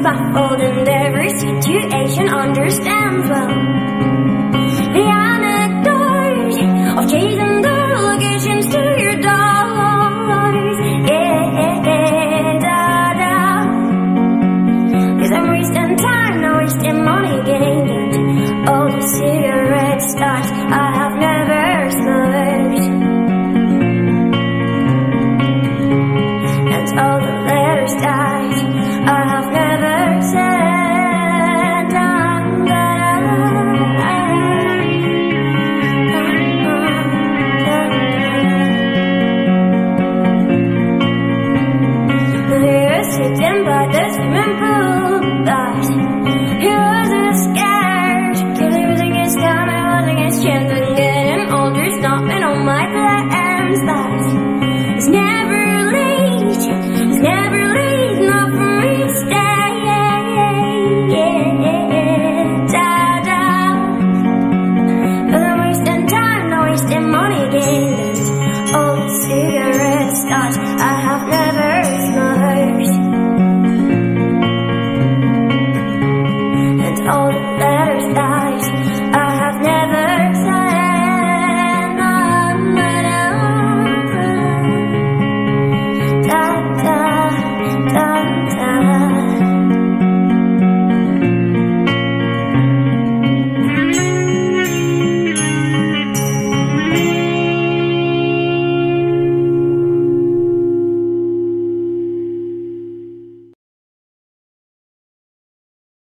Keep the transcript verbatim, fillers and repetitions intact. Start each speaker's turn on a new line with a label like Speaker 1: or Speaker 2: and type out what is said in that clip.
Speaker 1: baffled in every situation, understands well the anecdote of chasing delegations to your doors. Yeah, da, da. Cause I'm wasting time, not wasting money gained, and all the cigarette stocks I have never smoked, and all the letter stars I have never said. Dun, dun, dun, dun. We're sitting by the swimming pool, but you're